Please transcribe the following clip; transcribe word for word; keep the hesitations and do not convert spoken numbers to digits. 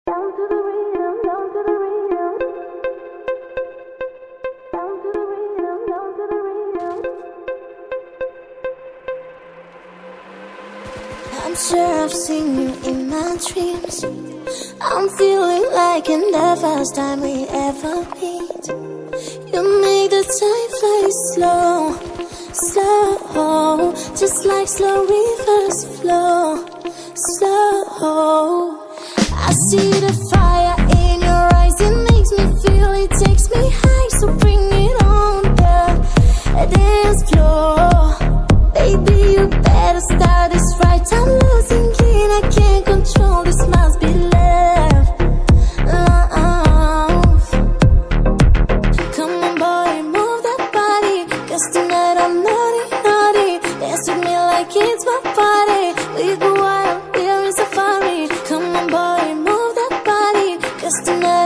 Down to the rhythm, down to the rhythm. Down to the rhythm, down to the rhythm. I'm sure I've seen you in my dreams. I'm feeling like in the first time we ever meet. You make the time fly slow, slow, just like slow rivers flow, slow. I see the fire in your eyes, it makes me feel, it takes me high. So bring it on the dance floor. Baby, you better start this right. I'm losing it, I can't control, this must be love, love. Come on boy, move that body, 'cause tonight I'm naughty, naughty. Dance with me like it's my party. We go wild, we're in safari. Come on boy, move that body, 'cause tonight